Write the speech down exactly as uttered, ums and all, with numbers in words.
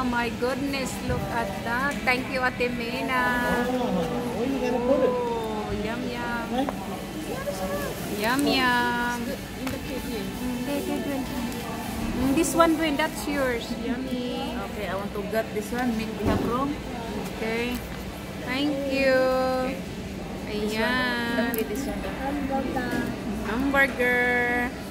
my goodness, look at that. Thank you, Ate Mena. Oh, you gotta put it. Oh, yum, yum. Right? Yum, yum. In the cake here. Okay, okay, good. Mm, this one, Gwen, that's yours. Yummy. Okay, I want to get this one. Make we have room. Okay. Thank you. This one. Ayan. Okay, this one. Hamburger.